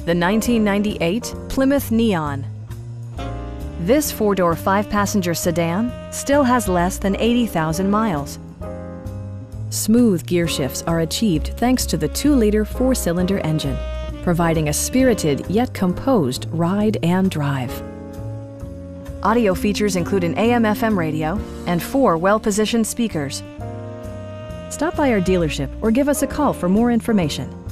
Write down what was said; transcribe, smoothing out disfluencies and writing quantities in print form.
the 1998 Plymouth Neon. This four-door, five-passenger sedan still has less than 80,000 miles. Smooth gear shifts are achieved thanks to the 2-liter four-cylinder engine, providing a spirited yet composed ride and drive. Audio features include an AM/FM radio and 4 well-positioned speakers. Stop by our dealership or give us a call for more information.